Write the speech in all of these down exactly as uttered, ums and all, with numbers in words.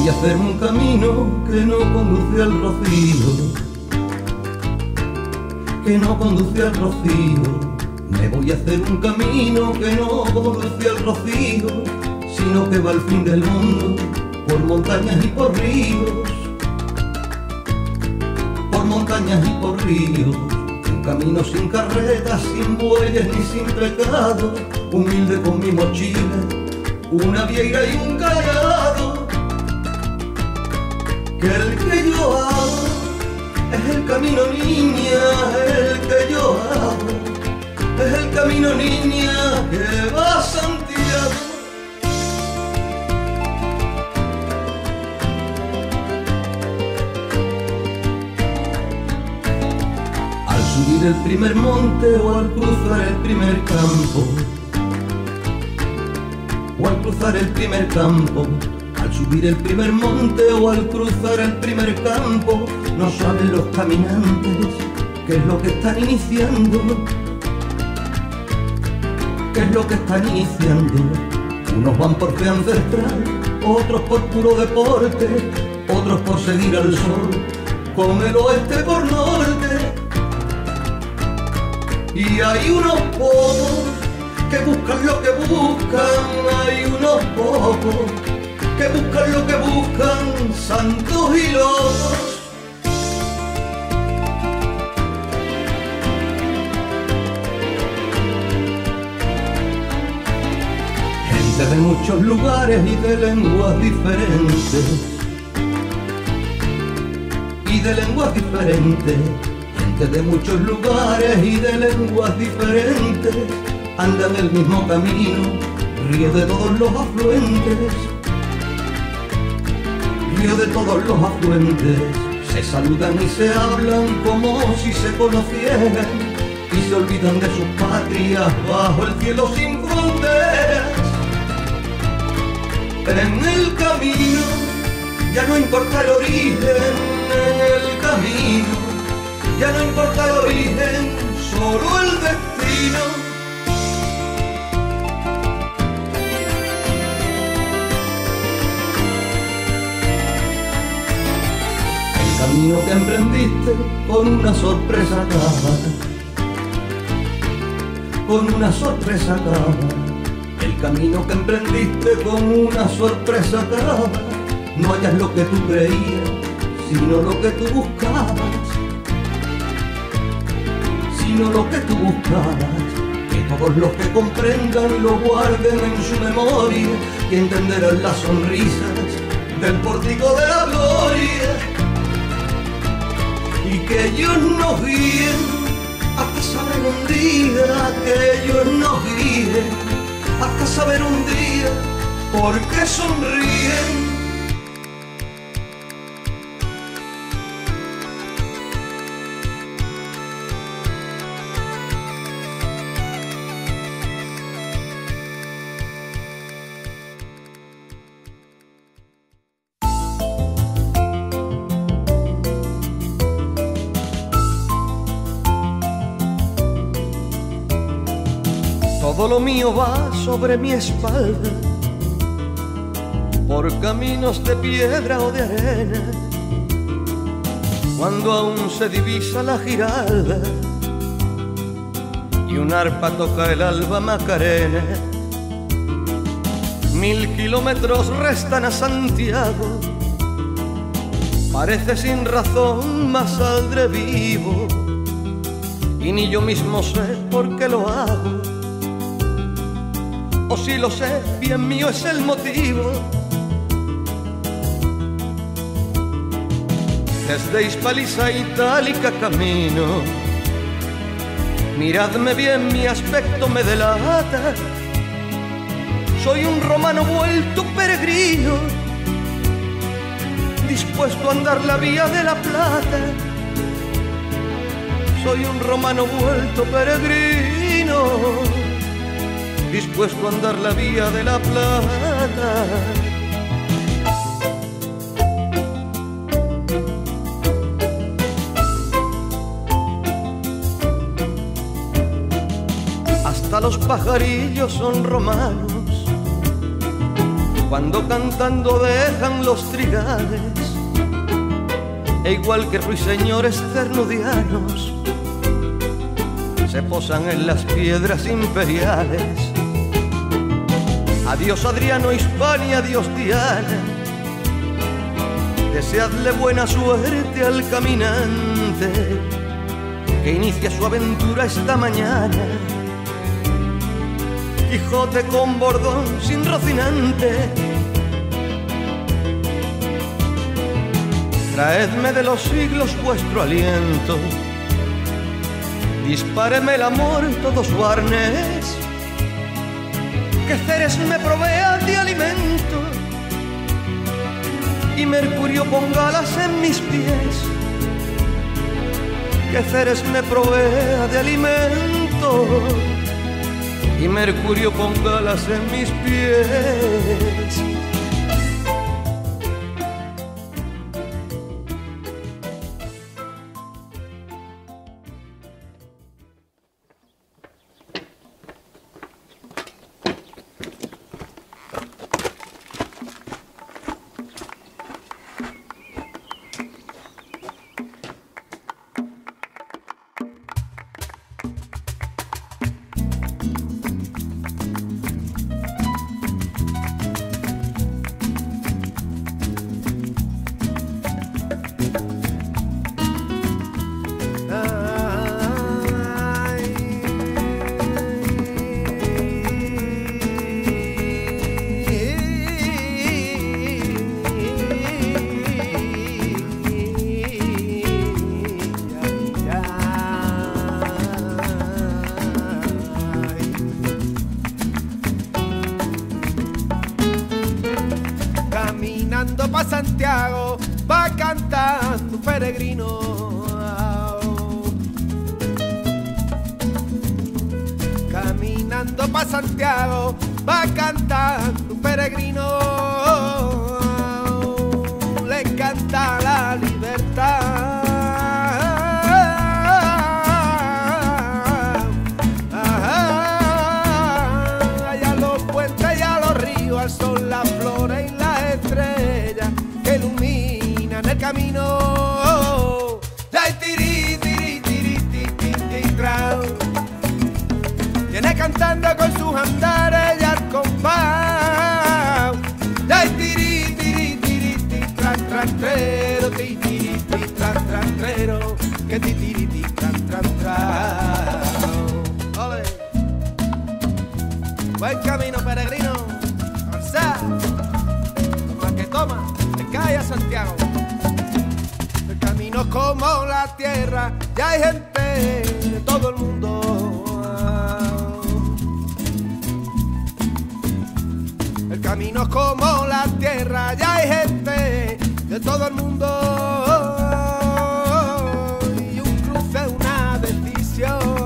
voy a hacer un camino que no conduce al rocío, que no conduce al rocío. Me voy a hacer un camino que no conduce al rocío, sino que va al fin del mundo, por montañas y por ríos, por montañas y por ríos. Un camino sin carretas, sin bueyes ni sin pecado, humilde con mi mochila, una vieira y un callado. Que el que yo hago es el camino, niña, el que yo hago es el camino, niña, que va a Santiago. Al subir el primer monte o al cruzar el primer campo, o al cruzar el primer campo, al subir el primer monte o al cruzar el primer campo, no saben los caminantes qué es lo que están iniciando, qué es lo que están iniciando. Unos van por fe ancestral, otros por puro deporte, otros por seguir al sol, con el oeste por norte. Y hay unos pocos que buscan lo que buscan, hay unos pocos que buscan lo que buscan, santos y locos. Gente de muchos lugares y de lenguas diferentes, y de lenguas diferentes. Gente de muchos lugares y de lenguas diferentes, andan el mismo camino, río de todos los afluentes, río de todos los afluentes. Se saludan y se hablan como si se conocieran, y se olvidan de sus patrias bajo el cielo sin fronteras. En el camino ya no importa el origen, en el camino ya no importa el origen, solo el destino. El camino que emprendiste con una sorpresa acaba, con una sorpresa acaba. El camino que emprendiste con una sorpresa acaba. No hallas lo que tú creías, sino lo que tú buscabas, sino lo que tú buscabas. Que todos los que comprendan lo guarden en su memoria y entenderán las sonrisas del pórtico de la gloria. Y que ellos nos guíen hasta saber un día, que ellos nos guíen hasta saber un día por qué sonríen. Todo lo mío va sobre mi espalda, por caminos de piedra o de arena, cuando aún se divisa la Giralda y un arpa toca el alba Macarena. Mil kilómetros restan a Santiago, parece sin razón, mas saldré vivo, y ni yo mismo sé por qué lo hago. O si lo sé, bien mío es el motivo. Desde Hispaliza Itálica camino, miradme bien, mi aspecto me delata. Soy un romano vuelto peregrino, dispuesto a andar la vía de la Plata. Soy un romano vuelto peregrino, dispuesto a andar la vía de la Plata. Hasta los pajarillos son romanos, cuando cantando dejan los trigales, e igual que ruiseñores ternudianos se posan en las piedras imperiales. Adiós Adriano, Hispania, adiós Diana, deseadle buena suerte al caminante que inicia su aventura esta mañana. Quijote con bordón sin Rocinante, traedme de los siglos vuestro aliento, dispáreme el amor todo su arnés, que Ceres me provea de alimento y Mercurio ponga alas en mis pies, que Ceres me provea de alimento y Mercurio ponga alas en mis pies. Pa' Santiago va cantando un peregrino, caminando pa' Santiago va cantando un peregrino, le encanta la libertad, allá los puentes y a los ríos, al sol, las flores y las estrellas que iluminan el camino. Ay, tiri, tiri, tiri, tiri, tiri, trao. Viene cantando con sus andares y al compás. Ay, tiri, tiri, tiri, tiri, tran, tran, trero, tiri, tiri, tiri, tran, tran, trero, que tiri, tiri, tiri, tran, tran, trao. Ole. Buen camino, peregrino. Alza. Toma que toma. Calle a Santiago. El camino como la tierra, ya hay gente de todo el mundo. El camino como la tierra, ya hay gente de todo el mundo. Y un cruce, una decisión.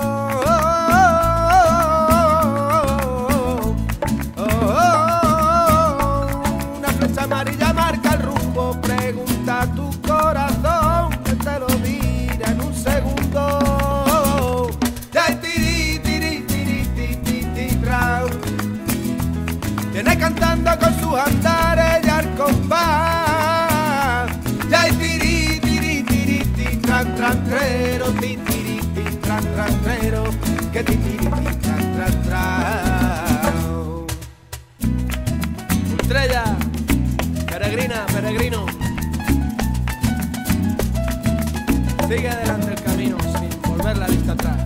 Amarilla marca el rumbo, pregunta a tu corazón, que te lo dirá en un segundo. Ya tiri, tiri, tiri, tiri, tiri, trao. Viene cantando con sus andares y al compás. Ya tiri, tiri, tiri, tiri, tran, tran, trero, tiri, tiri, tiri, tran, tran, trero, que tiri, tiri, tiri, tran, tran, trao. Estrella. Peregrina, peregrino, sigue adelante el camino sin volver la vista atrás.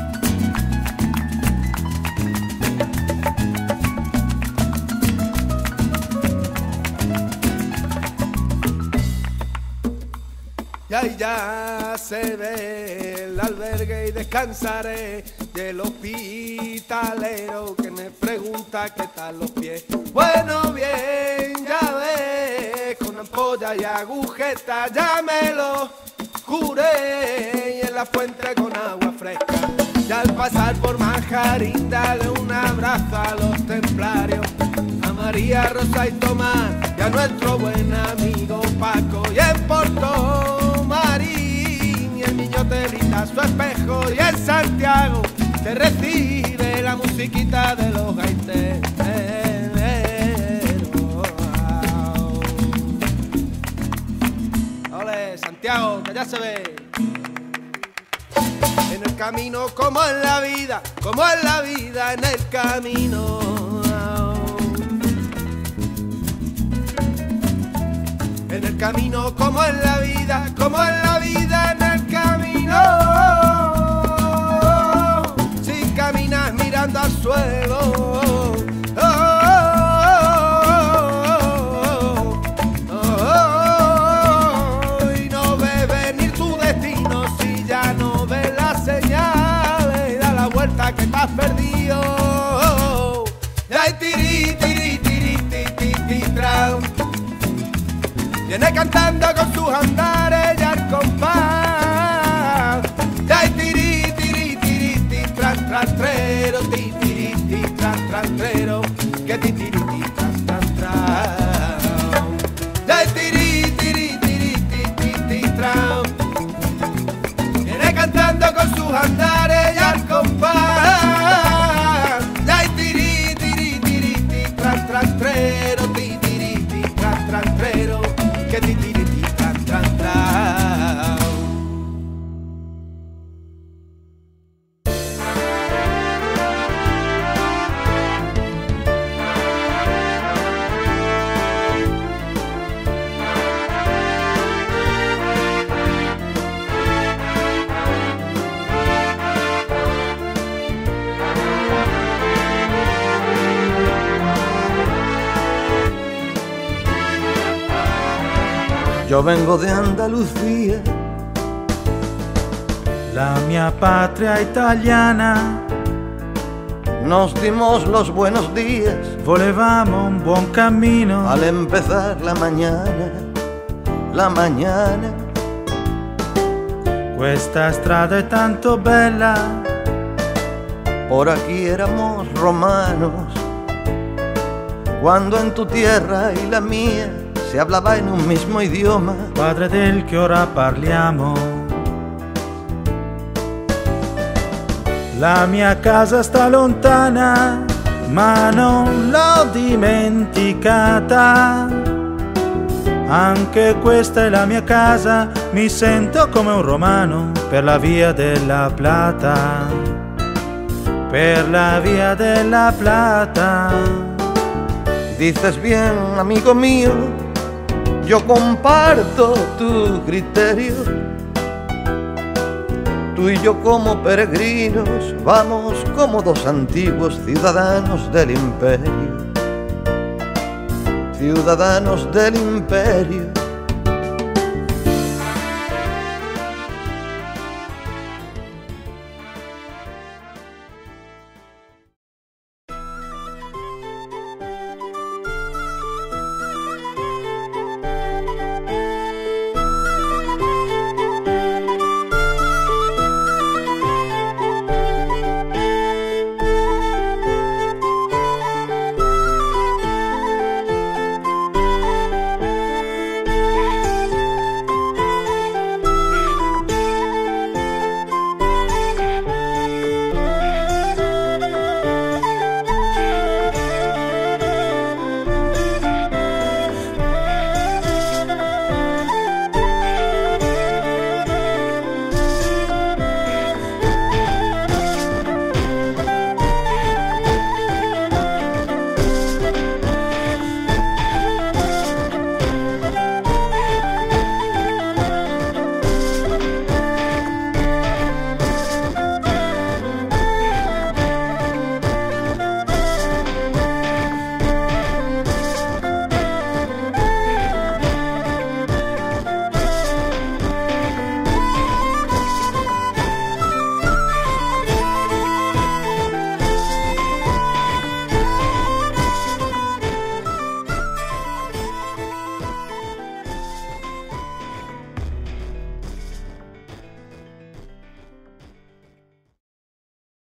Y ahí ya se ve el albergue y descansaré del hospitalero que me pregunta qué tal los pies. Bueno, bien, ya ves, con ampolla y agujeta ya me lo curé, y en la fuente con agua fresca. Ya al pasar por Majarín dale un abrazo a los templarios, a María, Rosa y Tomás, y a nuestro buen amigo Paco. Y en Porto Marín el niño te brinda su espejo, y en Santiago te recibe la musiquita de los gaiteros. ya se ve. En el camino como en la vida, como en la vida en el camino. En el camino como en la vida, como en la vida en el camino. Si caminas mirando al suelo, oh, oh, oh, y no ves venir tu destino, si ya no ves las señales, da la vuelta que estás perdido. Ay, tiri, tiri, tiri, tiri, tiri, tram. Viene cantando con sus andares y al compás. Ay, tiri, tiri, tiri, tiri, tran, tran, trero, tiri, tiri, tiri, tran, tran, trero, que tiri, tiri, tiri, tran, tran, tran. Ay, tiri, tiri, tiri, tiri, tiri, tiri, tran. Viene cantando con sus andares y al compás. Ay, tiri, tiri, tiri, tiri, tran, tran, trero, tiri, tiri, tiri, tran, tran, trero, que ti ti ti tan tan tan. Yo vengo de Andalucía, la mia patria italiana. nos dimos los buenos días, Volevamo un buon cammino al empezar la mañana, la mañana. Questa strada è tanto bella, Por aquí éramos romanos, cuando en tu tierra y la mía se hablaba en un mismo idioma. padre del che ora parliamo. La mia casa sta lontana, ma non l'ho dimenticata. Anche questa è la mia casa, mi sento come un romano per la via della Plata, per la via della Plata. Dices bien, amigo mío, yo comparto tu criterio. Tú y yo como peregrinos vamos como dos antiguos ciudadanos del imperio, ciudadanos del imperio.